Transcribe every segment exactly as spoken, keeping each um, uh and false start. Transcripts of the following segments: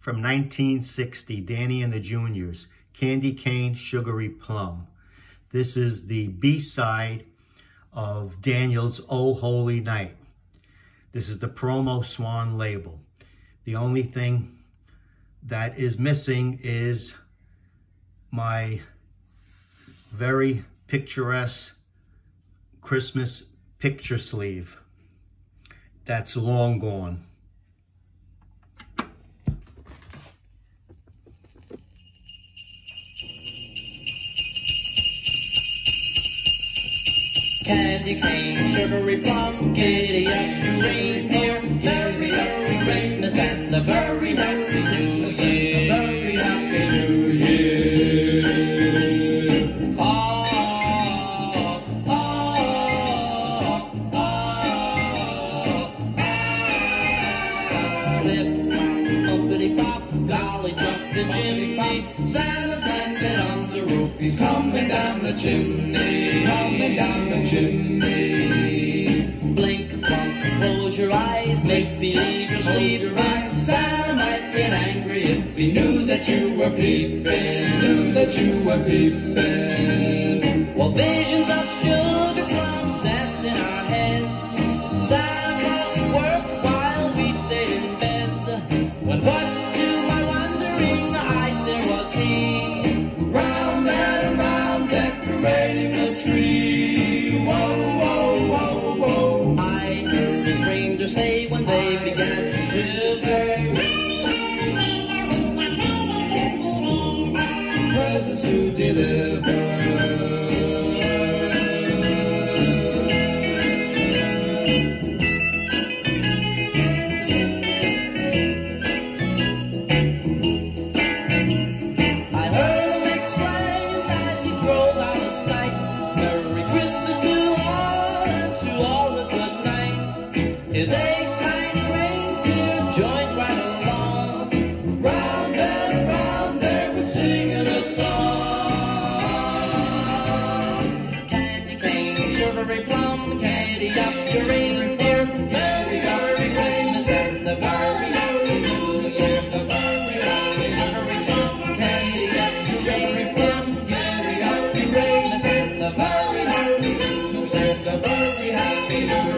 from nineteen sixty, Danny and the Juniors, Candy Cane, Sugary Plum. This is the B-side of Daniel's Oh Holy Night. This is the promo Swan label. The only thing that is missing is my very picturesque Christmas picture sleeve. That's long gone. Candy cane, sugary plum, giddy up, reindeer, merry, merry Christmas and a very merry Christmas and a very happy New Year. Ah, ah, ah, ah. Flip, uppity pop, golly jumping Jimmy, Santa's landed on the roof, he's coming down the chimney, coming down the chimney. Blink, plunk, close your eyes, make believe you're sleeping. Santa might get angry if he knew that you were peeping, knew that you were peeping. Well, visions of sugar plums danced in our heads. Santa Claus worked while we stayed in bed. When what to my wondering eyes there was he, round and around decorating the tree. Whoa, whoa, whoa, whoa. I heard his reindeer say when they began to shiver, presents to deliver. His eight tiny reindeer joined right along. Round and around they were singing a song. Candy cane, sugary plum, candy up your reindeer. Merry, merry Christmas and the very merry New Year. The very merry sugary plum, candy up your sugary plum, candy up your Christmas and the very merry Christmas and the very happy New Year.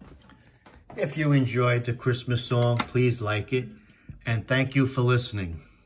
If you enjoyed the Christmas song, please like it, and thank you for listening.